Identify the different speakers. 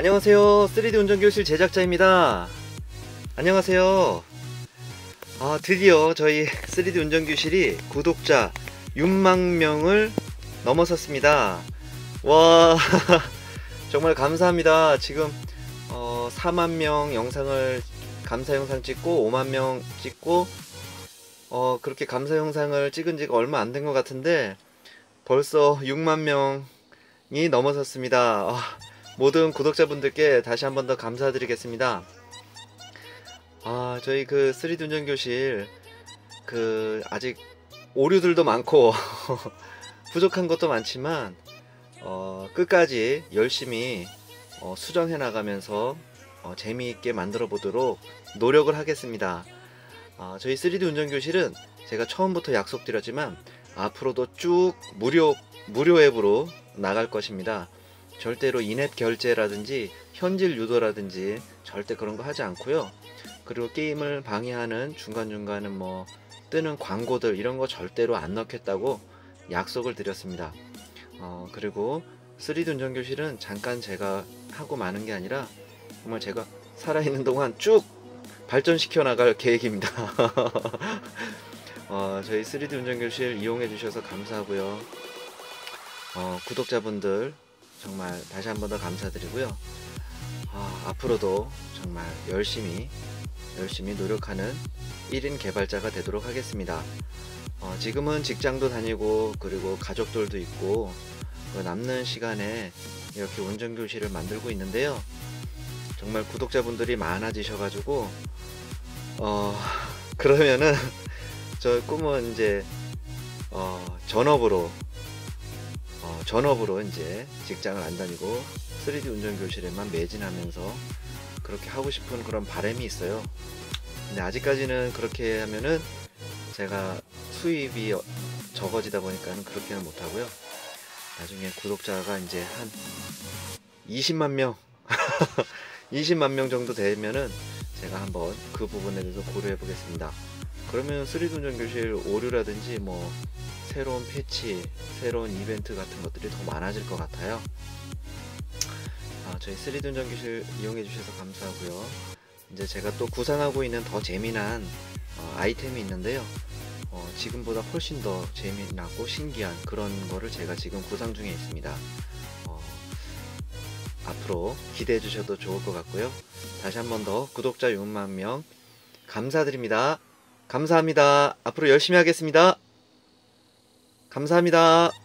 Speaker 1: 안녕하세요. 3D 운전교실 제작자입니다. 안녕하세요. 드디어 저희 3D 운전교실이 구독자 6만 명을 넘어섰습니다. 와, 정말 감사합니다. 지금 4만 명 영상을 감사 영상 찍고 5만 명 찍고 그렇게 감사 영상을 찍은 지가 얼마 안 된 것 같은데 벌써 6만 명이 넘어섰습니다. 모든 구독자분들께 다시 한 번 더 감사드리겠습니다. 저희 그 3D 운전교실 아직 오류들도 많고 부족한 것도 많지만 끝까지 열심히 수정해 나가면서 재미있게 만들어 보도록 노력을 하겠습니다. 저희 3D 운전교실은 제가 처음부터 약속드렸지만 앞으로도 쭉 무료 앱으로 나갈 것입니다. 절대로 인앱 결제라든지 현질 유도라든지 절대 그런 거 하지 않고요. 그리고 게임을 방해하는 중간중간에 뜨는 광고들 이런 거 절대로 안 넣겠다고 약속을 드렸습니다. 그리고 3D 운전교실은 잠깐 제가 하고 마는 게 아니라 정말 제가 살아있는 동안 쭉 발전시켜 나갈 계획입니다. 저희 3D 운전교실 이용해 주셔서 감사하고요. 구독자분들 정말 다시 한 번 더 감사드리고요. 앞으로도 정말 열심히 노력하는 1인 개발자가 되도록 하겠습니다. 지금은 직장도 다니고 그리고 가족들도 있고 남는 시간에 이렇게 운전교실을 만들고 있는데요. 정말 구독자분들이 많아지셔가지고 그러면은 저 꿈은 이제 전업으로 이제 직장을 안 다니고 3D 운전교실에만 매진하면서 그렇게 하고 싶은 그런 바람이 있어요. 근데 아직까지는 그렇게 하면은 제가 수입이 적어지다 보니까는 그렇게는 못하고요. 나중에 구독자가 이제 한 20만 명 20만 명 정도 되면은 제가 한번 그 부분에 대해서 고려해 보겠습니다. 그러면 3D 운전교실 오류라든지 새로운 패치, 새로운 이벤트 같은 것들이 더 많아질 것 같아요. 저희 3D 운전교실 이용해 주셔서 감사하고요. 이제 제가 또 구상하고 있는 더 재미난 아이템이 있는데요. 지금보다 훨씬 더 재미나고 신기한 그런 거를 제가 지금 구상 중에 있습니다. 앞으로 기대해 주셔도 좋을 것 같고요. 다시 한 번 더 구독자 6만 명 감사드립니다. 감사합니다. 앞으로 열심히 하겠습니다. 감사합니다.